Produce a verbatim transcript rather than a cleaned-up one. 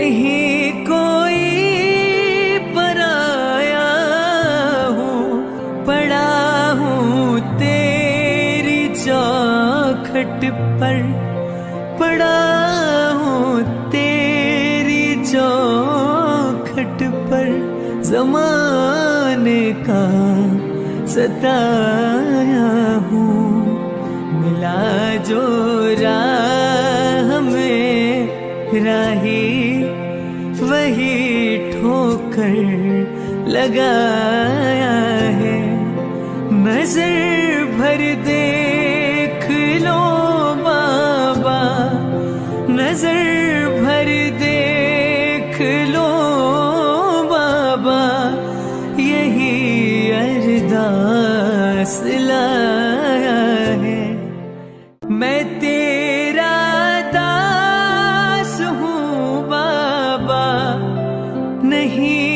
नहीं कोई पराया हूँ, पड़ा हूँ तेरी चौखट पर, पड़ा हूँ तेरी चौखट पर। ज़माने का सताया हूँ, मिला जो राह में राही वही ठोकर लगाया है। नजर भर देख लो बाबा, नजर भर देख लो बाबा, यही अरदास लाया है। मैं तेरा दास हूँ बाबा, नहीं